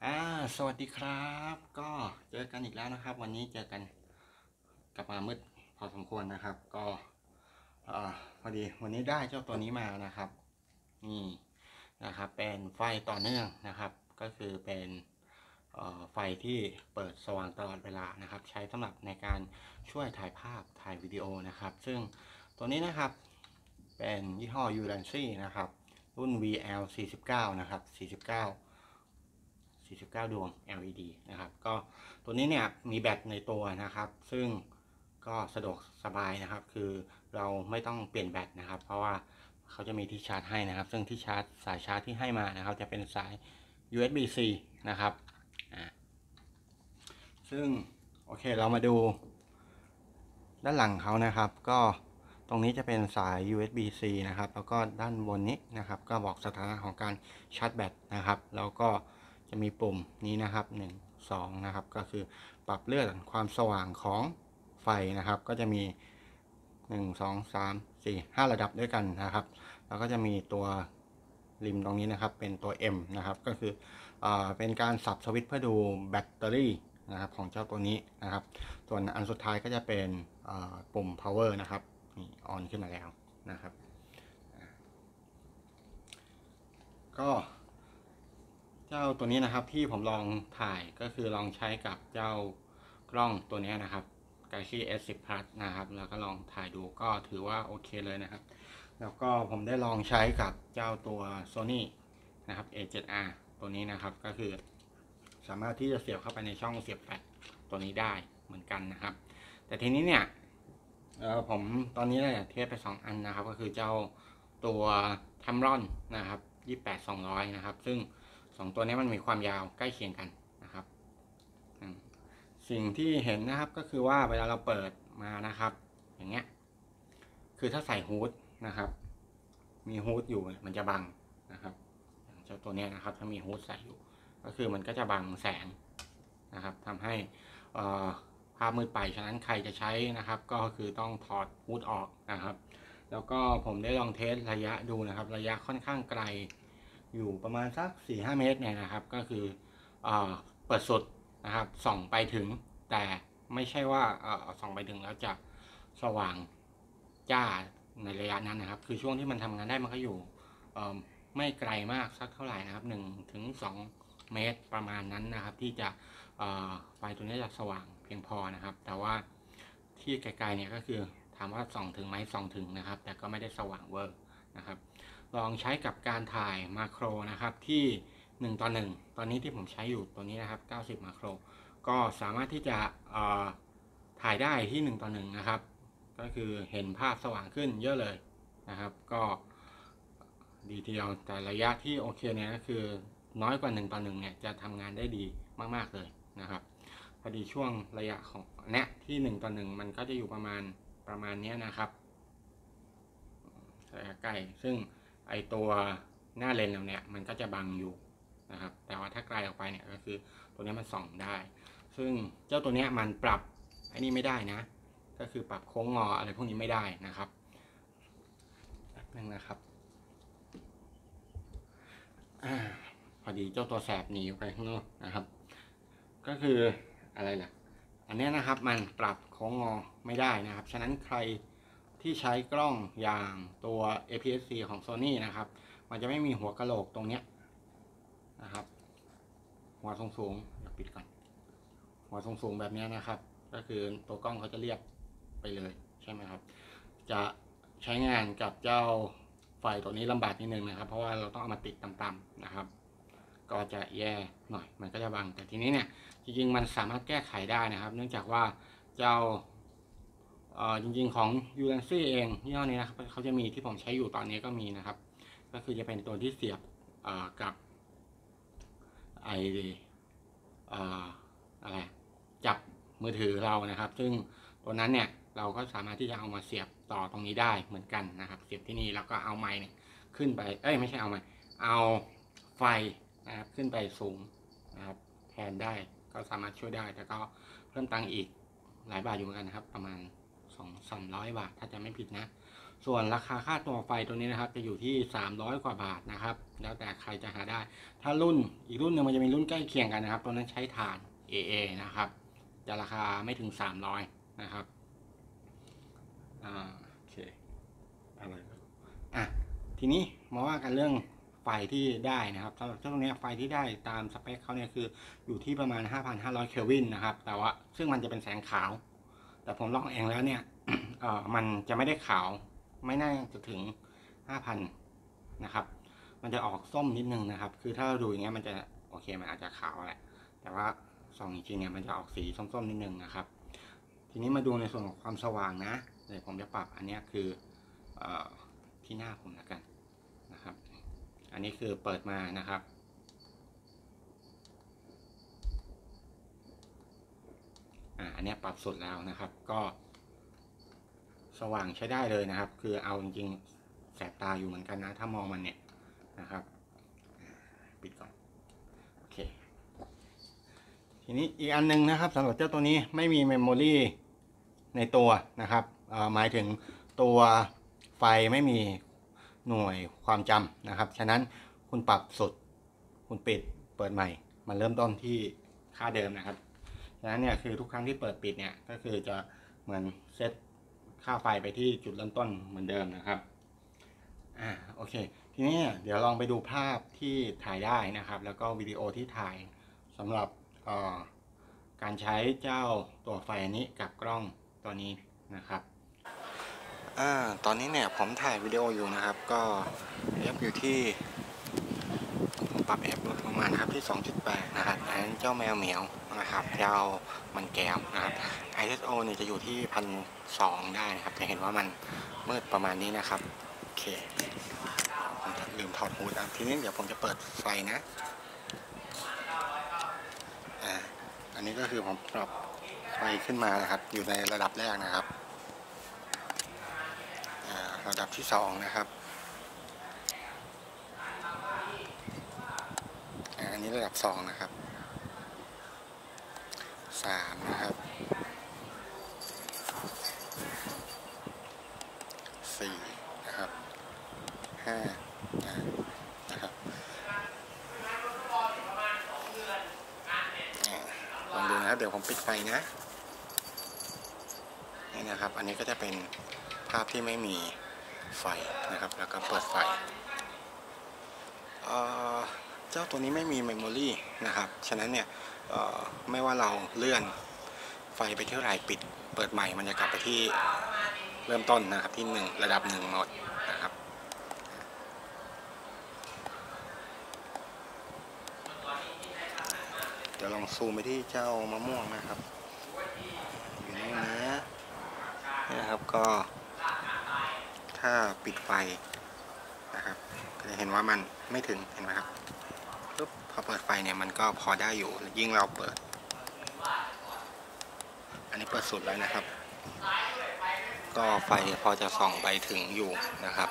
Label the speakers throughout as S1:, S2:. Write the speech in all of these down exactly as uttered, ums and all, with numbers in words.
S1: อ่าสวัสดีครับก็เจอกันอีกแล้วนะครับวันนี้เจอกันกลับมามืดพอสมควรนะครับก็อ่าพอดีวันนี้ได้เจ้าตัวนี้มานะครับนี่นะครับเป็นไฟต่อเนื่องนะครับก็คือเป็นไฟที่เปิดสว่างตลอดเวลานะครับใช้สำหรับในการช่วยถ่ายภาพถ่ายวิดีโอนะครับซึ่งตัวนี้นะครับเป็นยี่ห้อ ยู แลนซี่ นะครับรุ่น วี แอล สี่สิบเก้า นะครับสี่สิบเก้าสี่สิบเก้า ดวง แอล อี ดี นะครับก็ตัวนี้เนี่ยมีแบตในตัวนะครับซึ่งก็สะดวกสบายนะครับคือเราไม่ต้องเปลี่ยนแบตนะครับเพราะว่าเขาจะมีที่ชาร์จให้นะครับซึ่งที่ชาร์จสายชาร์จที่ให้มานะครับจะเป็นสาย ยู เอส บี ซี นะครับอ่าซึ่งโอเคเรามาดูด้านหลังเขานะครับก็ตรงนี้จะเป็นสาย ยู เอส บี ซี นะครับแล้วก็ด้านบนนี้นะครับก็บอกสถานะของการชาร์จแบตนะครับแล้วก็จะมีปุ่มนี้นะครับหนึ่ง สองนะครับก็คือปรับเลื่อนความสว่างของไฟนะครับก็จะมีหนึ่ง สอง สาม สี่ ห้าระดับด้วยกันนะครับแล้วก็จะมีตัวริมตรงนี้นะครับเป็นตัว M นะครับก็คืออ่าเป็นการสับสวิตช์เพื่อดูแบตเตอรี่นะครับของเจ้าตัวนี้นะครับส่วนอันสุดท้ายก็จะเป็นปุ่ม power นะครับนี่ออนขึ้นมาแล้วนะครับก็เจ้าตัวนี้นะครับที่ผมลองถ่ายก็คือลองใช้กับเจ้ากล้องตัวนี้นะครับ Galaxy เอส สิบ Plus นะครับแล้วก็ลองถ่ายดูก็ถือว่าโอเคเลยนะครับแล้วก็ผมได้ลองใช้กับเจ้าตัว Sony นะครับ เอ เซเว่น อาร์ ตัวนี้นะครับก็คือสามารถที่จะเสียบเข้าไปในช่องเสียบแฟลชตัวนี้ได้เหมือนกันนะครับแต่ทีนี้เนี่ยเออผมตอนนี้เนี่ยเทียบไปสองอันนะครับก็คือเจ้าตัว Tamron นะครับยี่สิบแปด สองร้อยนะครับซึ่งสองตัวนี้มันมีความยาวใกล้เคียงกันนะครับสิ่งที่เห็นนะครับก็คือว่าเวลาเราเปิดมานะครับอย่างเงี้ยคือถ้าใส่ฮูดนะครับมีฮูดอยู่มันจะบังนะครับอย่างเจ้าตัวนี้นะครับถ้ามีฮูดใส่อยู่ก็คือมันก็จะบังแสงนะครับทำให้ภาพมืดไปฉะนั้นใครจะใช้นะครับก็คือต้องถอดฮูดออกนะครับแล้วก็ผมได้ลองเทสระยะดูนะครับระยะค่อนข้างไกลอยู่ประมาณสัก สี่ห้า เมตรเนี่ยนะครับก็คือเอเปิดสุดนะครับส่องไปถึงแต่ไม่ใช่ว่าเออส่องไปถึงแล้วจะสว่างจ้าในระยะนั้นนะครับคือช่วงที่มันทำงานได้มันก็อยู่ไม่ไกลมากสักเท่าไหร่นะครับหนึ่งถึงสองเมตรประมาณนั้นนะครับที่จะไฟตัวนี้จะสว่างเพียงพอนะครับแต่ว่าที่ไกลๆเนี่ยก็คือถามว่าส่องถึงไหมส่องถึงนะครับแต่ก็ไม่ได้สว่างเวอร์นะครับลองใช้กับการถ่ายมาโครนะครับที่หนึ่งต่อหนึ่งตอนนี้ที่ผมใช้อยู่ตัวนี้นะครับเก้าสิบมาโครก็สามารถที่จะถ่ายได้ที่หนึ่งต่อหนึ่งนะครับก็คือเห็นภาพสว่างขึ้นเยอะเลยนะครับก็ดีทีเดียวแต่ระยะที่โอเคเนี่ยก็คือน้อยกว่าหนึ่งต่อหนึ่งเนี่ยจะทำงานได้ดีมากๆเลยนะครับพอดีช่วงระยะของเนี้ยที่หนึ่งต่อหนึ่งมันก็จะอยู่ประมาณประมาณนี้นะครับระยะใกล้ซึ่งไอตัวหน้าเลนส์เนี่ยมันก็จะบังอยู่นะครับแต่ว่าถ้าไกลออกไปเนี่ยก็คือตัวนี้มันส่องได้ซึ่งเจ้าตัวนี้มันปรับไอ้นี่ไม่ได้นะก็คือปรับโค้งงออะไรพวกนี้ไม่ได้นะครับแป๊บนึงนะครับอพอดีเจ้าตัวแสบหนีไปข้างนอกนะครับก็คืออะไรล่ะอันนี้นะครับมันปรับโค้งงอไม่ได้นะครับฉะนั้นใครที่ใช้กล้องอย่างตัว เอ พี เอส ซี ของ Sony นะครับมันจะไม่มีหัวกะโหลกตรงนี้นะครับหัวสูงๆอยากปิดก่อนหัวสูงๆแบบนี้นะครับก็คือตัวกล้องเขาจะเรียบไปเลยใช่ไหมครับจะใช้งานกับเจ้าไฟตัวนี้ลำบากนิดนึงนะครับเพราะว่าเราต้องเอามาติดต่ำๆนะครับก็จะแย่หน่อยมันก็จะบังแต่ทีนี้เนี่ยจริงๆมันสามารถแก้ไขได้นะครับเนื่องจากว่าเจ้าจริงๆของ ยู แลนซี่ เองยี่ห้อนี้นะครับเขาจะมีที่ผมใช้อยู่ตอนนี้ก็มีนะครับก็คือจะเป็นตัวที่เสียบกับไออะไรจับมือถือเรานะครับซึ่งตัวนั้นเนี่ยเราก็สามารถที่จะเอามาเสียบต่อตรงนี้ได้เหมือนกันนะครับเสียบที่นี่แล้วก็เอาไมค์เนี่ยขึ้นไปเอ้ยไม่ใช่เอาไมค์เอาไฟนะครับขึ้นไปสูงนะครับแทนได้ก็สามารถช่วยได้แต่ก็เพิ่มตังค์อีกหลายบาทอยู่เหมือนกันนะครับประมาณสองสามร้อยบาทถ้าจะไม่ผิดนะส่วนราคาค่าตัวไฟตัวนี้นะครับจะอยู่ที่สามร้อยกว่าบาทนะครับแล้วแต่ใครจะหาได้ถ้ารุ่นอีกรุ่นหนึ่งมันจะมีรุ่นใกล้เคียงกันนะครับตัวนั้นใช้ถ่าน เอ เอ นะครับจะราคาไม่ถึงสามร้อยนะครับอ่าโอเคอะไรอ่ะทีนี้มาว่ากันเรื่องไฟที่ได้นะครับสำหรับเจ้าตัวนี้ไฟที่ได้ตามสเปคเขาเนี่ยคืออยู่ที่ประมาณ ห้าพันห้าร้อย เคลวินนะครับแต่ว่าซึ่งมันจะเป็นแสงขาวแต่ผมลองเองแล้วเนี่ย เอ่อมันจะไม่ได้ขาวไม่น่าจะถึง ห้าพัน นะครับมันจะออกส้มนิดนึงนะครับคือถ้าเราดูอย่างเงี้ยมันจะโอเคมันอาจจะขาวแหละแต่ว่าส่องจริงๆเนี่ยมันจะออกสีส้มๆนิดนึงนะครับทีนี้มาดูในส่วนของความสว่างนะเดี๋ยวผมจะปรับอันนี้คือเอ่อที่หน้าผมแล้วกันนะครับอันนี้คือเปิดมานะครับอ่าอันนี้ปรับสุดแล้วนะครับก็สว่างใช้ได้เลยนะครับคือเอาจริงๆแสบตาอยู่เหมือนกันนะถ้ามองมันเนี่ยนะครับปิดก่อนโอเคทีนี้อีกอันนึงนะครับสำหรับเจ้าตัวนี้ไม่มีเมมโมรีในตัวนะครับหมายถึงตัวไฟไม่มีหน่วยความจำนะครับฉะนั้นคุณปรับสุดคุณปิดเปิดใหม่มันเริ่มต้นที่ค่าเดิมนะครับฉะนั้นเนี่ยคือทุกครั้งที่เปิดปิดเนี่ยก็คือจะเหมือนเซตค่าไฟไปที่จุดเริ่มต้นเหมือนเดิมนะครับอ่าโอเคทีนี้เดี๋ยวลองไปดูภาพที่ถ่ายได้นะครับแล้วก็วิดีโอที่ถ่ายสำหรับการใช้เจ้าตัวไฟนี้กับกล้องตัวนี้นะครับอ่าตอนนี้เนี่ยผมถ่ายวิดีโออยู่นะครับก็เอฟอยู่ที่ผมปรับเอฟลดลงมานะครับที่ สองจุดแปด นะครับอันนั้นเจ้าแมวเหมียวนะครับเจ้ามันแก้วนะครับ ไอ เอส โอ เนี่ยจะอยู่ที่พันสองได้นะครับจะเห็นว่ามันมืดประมาณนี้นะครับโอเคผมลืมถอดฮูดนะทีนี้เดี๋ยวผมจะเปิดไฟนะอ่าอันนี้ก็คือผมปรับไฟขึ้นมานะครับอยู่ในระดับแรกนะครับระดับที่สองนะครับอันนี้ระดับสองนะครับสามนะครับสี่นะครับห้านะครับลองดูนะครับเดี๋ยวผมปิดไฟนะนี่นะครับอันนี้ก็จะเป็นภาพที่ไม่มีไฟนะครับแล้วก็เปิดไฟเจ้าตัวนี้ไม่มีเมมโมรีนะครับฉะนั้นเนี่ยไม่ว่าเราเลื่อนไฟไปเท่าไหร่ปิดเปิดใหม่มันจะกลับไปที่เริ่มต้นนะครับที่หนึ่งระดับหนึ่งหมดนะครับเดี๋ยวลองซูมไปที่เจ้ามะม่วงนะครับอยู่ในนี้นะครับก็ถ้าปิดไฟนะครับก็จะเห็นว่ามันไม่ถึงเห็นไหมครับปุ๊บพอเปิดไฟเนี่ยมันก็พอได้อยู่ยิ่งเราเปิดอันนี้เปิดสุดแล้วนะครับก็ไฟพอจะส่องไปถึงอยู่นะครับ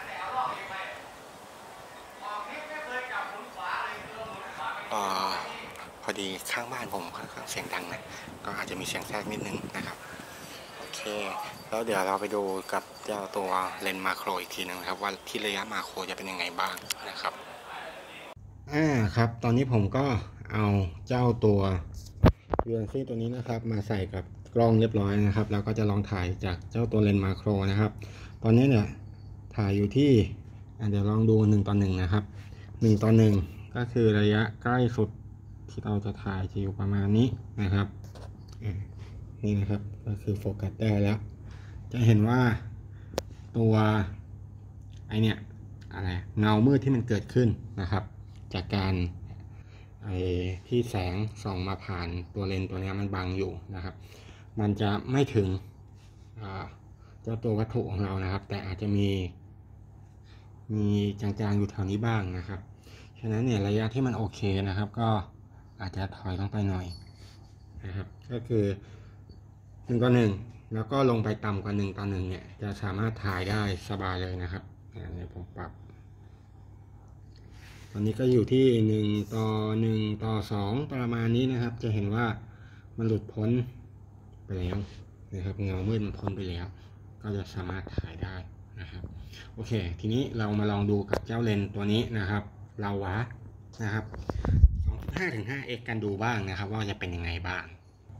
S1: อ่าพอดีข้างบ้านผมค่อนข้างเสียงดังนะก็อาจจะมีเสียงแทรกนิดนึงนะครับโอเคแล้วเดี๋ยวเราไปดูกับเจ้าตัวเลนส์มาโครอีกทีนึงครับว่าที่ระยะมาโครจะเป็นยังไงบ้างนะครับอ่าครับตอนนี้ผมก็เอาเจ้าตัว ยู เอ็น ซี ตัวนี้นะครับมาใส่กับกล้องเรียบร้อยนะครับแล้วก็จะลองถ่ายจากเจ้าตัวเลนส์มาโครนะครับตอนนี้เนี่ยถ่ายอยู่ที่เดี๋ยวลองดูหนึ่งต่อหนึ่งนะครับหนึ่งต่อหนึ่งก็คือระยะใกล้สุดที่เราจะถ่ายจะอยู่ประมาณนี้นะครับนี่นะครับก็คือโฟกัสได้แล้วจะเห็นว่าตัวไอเนี่ยอะไรเงามืดที่มันเกิดขึ้นนะครับจากการไอที่แสงส่องมาผ่านตัวเลนส์ตัวนี้มันบังอยู่นะครับมันจะไม่ถึงเจ้าตัววัตถุของเรานะครับแต่อาจจะมีมีจางๆอยู่แถวนี้บ้างนะครับฉะนั้นเนี่ยระยะที่มันโอเคนะครับก็อาจจะถอยลงไปหน่อยนะครับก็คือหนึ่งต่อหนึ่งแล้วก็ลงไปต่ำกว่าหนึ่งต่อหนึ่งเนี่ยจะสามารถถ่ายได้สบายเลยนะครับเดี๋ยวผมปรับตอนนี้ก็อยู่ที่หนึ่งต่อหนึ่งต่อสองประมาณนี้นะครับจะเห็นว่ามันหลุดพ้นไปแล้วนะครับเงามืดมันพ้นไปแล้วก็จะสามารถถ่ายได้นะครับโอเคทีนี้เรามาลองดูกับเจ้าเลนส์ตัวนี้นะครับเราวะนะครับ สองจุดห้า ถึง ห้า เอ็กซ์ กันดูบ้างนะครับว่าจะเป็นยังไงบ้าง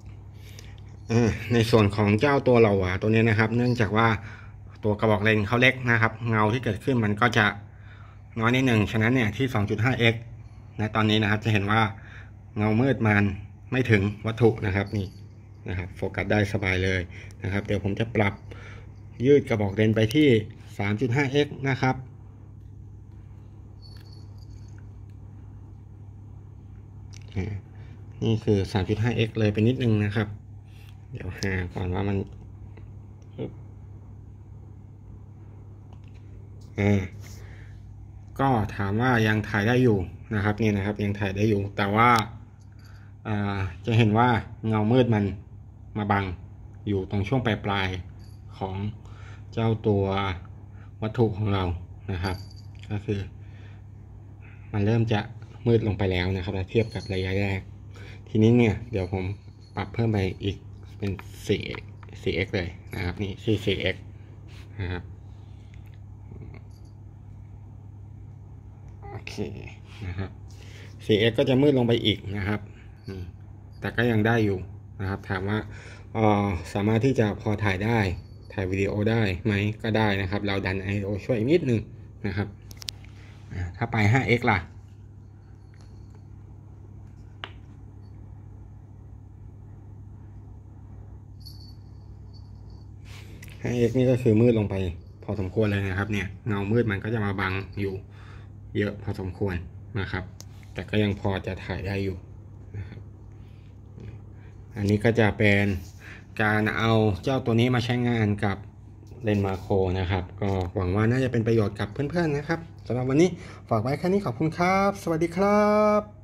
S1: ในส่วนของเจ้าตัวเราวะตัวนี้นะครับเนื่องจากว่าตัวกระบอกเลนส์เขาเล็กนะครับเงาที่เกิดขึ้นมันก็จะน้อยนิดหนึ่งฉะนั้นเนี่ยที่ สองจุดห้า เอ็กซ์ ในตอนนี้นะครับจะเห็นว่าเงามืดมันไม่ถึงวัตถุนะครับนี่นะครับโฟกัสได้สบายเลยนะครับเดี๋ยวผมจะปรับยืดกระบอกเลนส์ไปที่ สามจุดห้า เอ็กซ์ นะครับนี่คือ สามจุดห้า เอ็กซ์ เลยไปนิดนึงนะครับเดี๋ยวหาก่อนว่ามันอ่าก็ถามว่ายังถ่ายได้อยู่นะครับนี่นะครับยังถ่ายได้อยู่แต่ว่าอ่าจะเห็นว่าเงามืดมันมาบังอยู่ตรงช่วงปลายปลายของเจ้าตัววัตถุของเรานะครับก็คือมันเริ่มจะมืดลงไปแล้วนะครับเทียบกับระยะแรกทีนี้เนี่ยเดี๋ยวผมปรับเพิ่มไปอีกเป็น สี่ เอ็กซ์ เลยนะครับนี่ สี่ เอ็กซ์ นะครับโอเคนะครับ สี่ เอ็กซ์ ก็จะมืดลงไปอีกนะครับแต่ก็ยังได้อยู่นะครับถามว่าอ๋อสามารถที่จะพอถ่ายได้ถ่ายวิดีโอได้ไหมก็ได้นะครับเราดัน ไอ โอ ช่วยนิดนึงนะครับถ้าไป ห้า เอ็กซ์ ล่ะห้า เอ็กซ์ นี่ก็คือมืดลงไปพอสมควรเลยนะครับเนี่ยเงามืดมันก็จะมาบังอยู่เยอะพอสมควรนะครับแต่ก็ยังพอจะถ่ายได้อยู่นะครับอันนี้ก็จะเป็นการเอาเจ้าตัวนี้มาใช้งานกับเลนส์มาโครนะครับก็หวังว่าน่าจะเป็นประโยชน์กับเพื่อนๆนะครับสำหรับวันนี้ฝากไว้แค่นี้ขอบคุณครับสวัสดีครับ